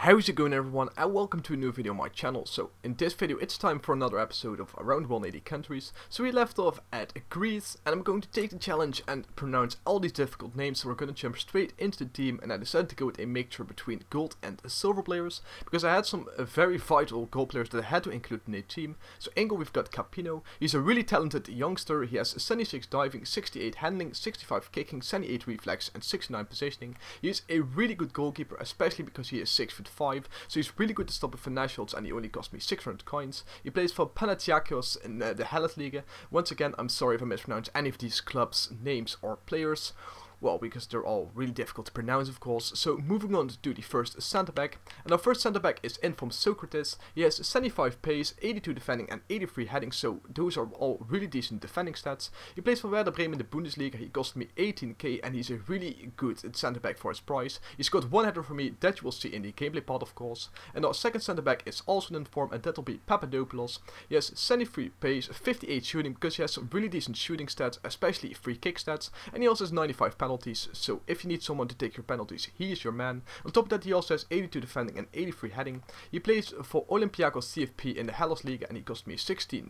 How's it going, everyone, and welcome to a new video on my channel. So in this video it's time for another episode of Around 180 Countries. So we left off at Greece, and I'm going to take the challenge and pronounce all these difficult names. So we're going to jump straight into the team, and I decided to go with a mixture between gold and silver players, because I had some very vital gold players that I had to include in a team. So Engel, we've got Capino. He's a really talented youngster. He has 76 diving, 68 handling, 65 kicking, 78 reflex and 69 positioning. He is a really good goalkeeper, especially because he is 6'5", so he's really good to stop with finesse shots, and he only cost me 600 coins. He plays for Panathinaikos in the Hellas Liga. Once again, I'm sorry if I mispronounce any of these clubs' names or players. Well, because they're all really difficult to pronounce, of course. So moving on to the first centre back, and our first centre back is in from Socrates. He has 75 pace, 82 defending and 83 heading, so those are all really decent defending stats. He plays for Werder Bremen in the Bundesliga. He cost me 18k, and he's a really good centre back for his price. He's got one header for me that you will see in the gameplay part, of course. And our second centre back is also in form, and that'll be Papadopoulos. He has 73 pace, 58 shooting, because he has some really decent shooting stats, especially free kick stats, and he also has 95 penalties. So if you need someone to take your penalties, he is your man. On top of that, he also has 82 defending and 83 heading. He plays for Olympiacos CFP in the Hellas Liga, and he cost me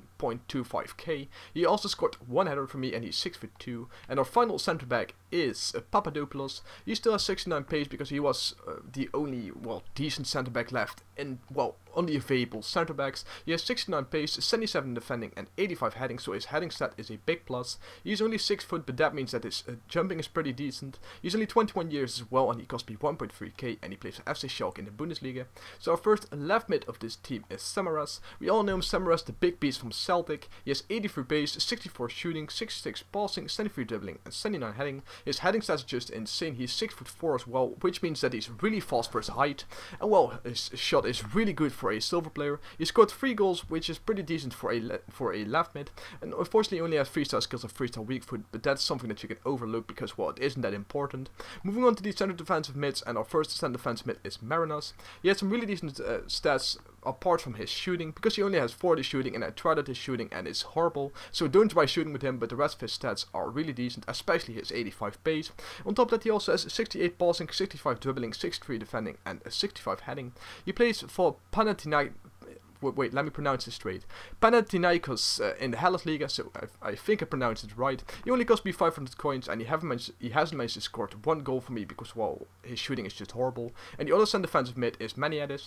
16.25k. He also scored one header for me, and he's 6'2". And our final centre back is Papadopoulos. He still has 69 pace because he was the only, decent centre back left in, on the available centre backs. He has 69 pace, 77 defending and 85 heading, so his heading stat is a big plus. He's only 6 foot, but that means that his jumping is pretty decent. He's only 21 years as well, and he cost me 1.3k, and he plays for FC Schalke in the Bundesliga. So our first left mid of this team is Samaras. We all know him, Samaras, the big beast from Celtic. He has 83 pace, 64 shooting, 66 passing, 73 dribbling and 79 heading. His heading stats are just insane. He's 6'4" as well, which means that he's really fast for his height. And his shot is really good for a silver player. He scored 3 goals, which is pretty decent for a left mid. And unfortunately, he only has 3-star skills and 3-star weak foot, but that's something that you can overlook because, it isn't that important. Moving on to the center defensive mids, and our first center defensive mid is Marinas. He has some really decent stats apart from his shooting, because he only has 40 shooting, and I tried out his shooting and it's horrible, so don't try shooting with him, but the rest of his stats are really decent, especially his 85 pace. On top of that, he also has 68 passing, 65 dribbling, 63 defending and 65 heading. He plays for Panathinaikos. Wait, let me pronounce this straight. Panathinaikos in the Hellas Liga, so I think I pronounced it right. He only cost me 500 coins, and he hasn't managed to score one goal for me because, his shooting is just horrible. And the other center defensive mid is Maniadis.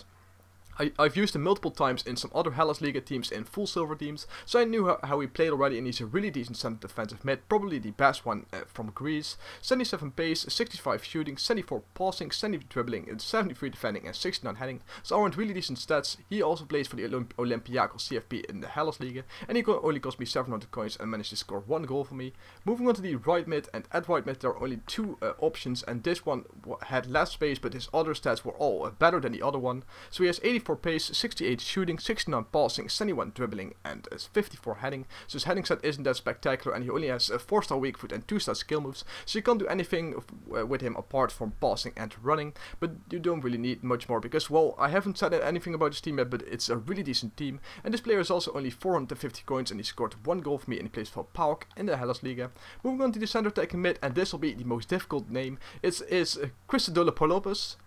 I've used him multiple times in some other Hellas Liga teams, in full silver teams, so I knew how he played already, and he's a really decent center defensive mid, probably the best one from Greece. 77 pace, 65 shooting, 74 passing, 70 dribbling, and 73 defending and 69 heading, so aren't really decent stats. He also plays for the Olympiacos CFP in the Hellas Liga, and he only cost me 700 coins and managed to score one goal for me. Moving on to the right mid, and at right mid there are only 2 options, and this one had less space, but his other stats were all better than the other one. So he has 84 pace, 68 shooting, 69 passing, 71 dribbling and 54 heading. So his heading set isn't that spectacular, and he only has a 4-star weak foot and 2-star skill moves, so you can't do anything with him apart from passing and running, but you don't really need much more because, I haven't said anything about this team yet, but it's a really decent team, and this player is also only 450 coins, and he scored one goal for me, and he plays for PAOK in the Hellas Liga. Moving on to the center attacking mid, and this will be the most difficult name. It's Christodoulos.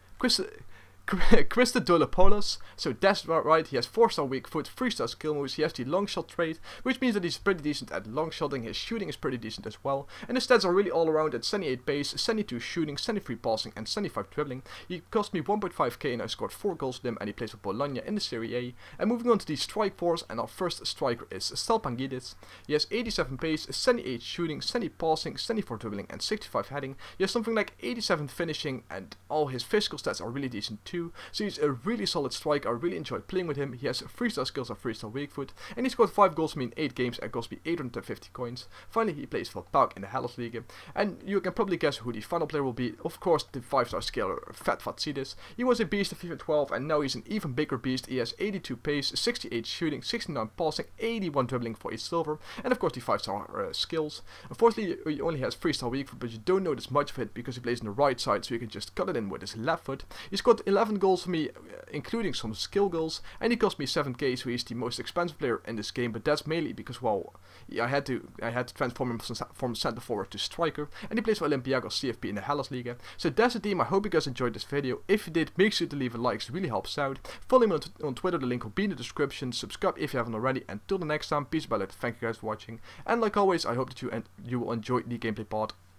Christodoulos, so that's right. He has 4-star weak foot, 3-star skill moves, he has the long shot trait, which means that he's pretty decent at long shotting. His shooting is pretty decent as well, and his stats are really all around at 78 pace, 72 shooting, 73 passing and 75 dribbling. He cost me 1.5k, and I scored 4 goals with him, and he plays for Bologna in the Serie A. And moving on to the strike force, and our first striker is Stalpangidis. He has 87 pace, 78 shooting, 70 passing, 74 dribbling and 65 heading. He has something like 87 finishing, and all his physical stats are really decent too. So he's a really solid striker. I really enjoy playing with him. He has 3-star skills and 3-star weak foot, and he scored 5 goals for me in 8 games and cost me 850 coins. Finally, he plays for PAOK in the Hellas Liga, and you can probably guess who the final player will be. Of course, the 5-star scaler Fatfatsidis. He was a beast of FIFA 12, and now he's an even bigger beast. He has 82 pace, 68 shooting, 69 passing, 81 dribbling for a silver, and of course the 5-star skills. Unfortunately, he only has 3-star weak foot, but you don't notice much of it because he plays on the right side, so you can just cut it in with his left foot. He scored 11 11 goals for me, including some skill goals, and he cost me 7k, so he's the most expensive player in this game, but that's mainly because, well, I had to transform him from center forward to striker, and he plays for Olympiacos CFP in the Hellas Liga. So that's the team. I hope you guys enjoyed this video. If you did, make sure to leave a like, it really helps out. Follow me on Twitter, the link will be in the description. Subscribe if you haven't already, and till the next time, peace out, thank you guys for watching, and like always, I hope that you will enjoy the gameplay part